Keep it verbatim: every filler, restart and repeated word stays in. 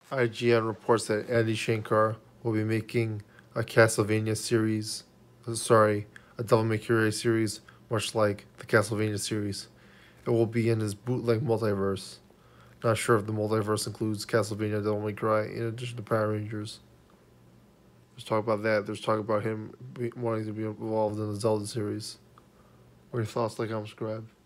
I G N reports that Andy Shankar will be making a Castlevania series. uh, Sorry, a Devil May Cry series, much like the Castlevania series. It will be in his bootleg multiverse. Not sure if the multiverse includes Castlevania Devil May Cry in addition to Power Rangers. There's talk about that. There's talk about him be, wanting to be involved in the Zelda series. What are your thoughts? Like, comment, subscribe.